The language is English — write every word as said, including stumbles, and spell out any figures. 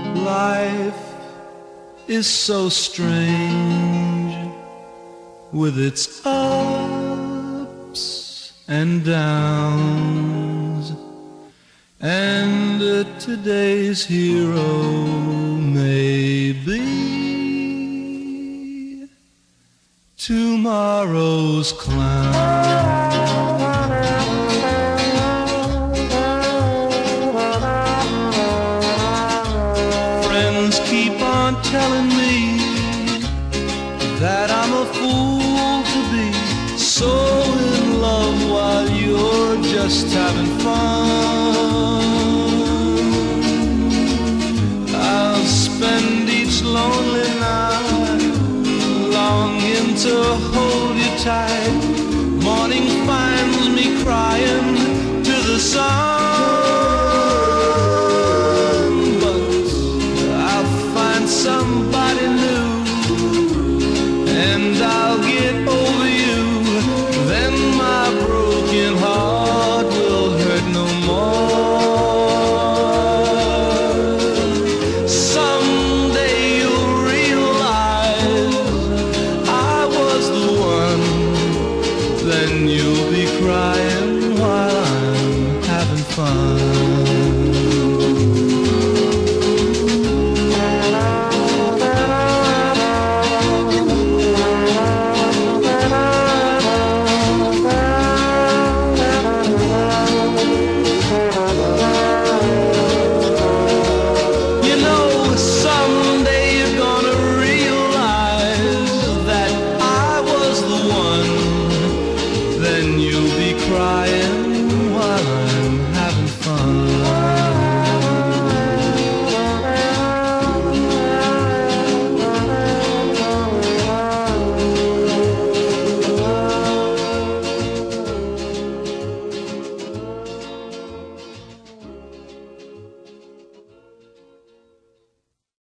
Life is so strange with its ups and downs, and uh, today's hero may be tomorrow's clown. Friends keep on telling me that I'm a fool to be so in love while you're just having fun. I'll spend each lonely night longing to hold you tight. Morning finds me crying to the sun.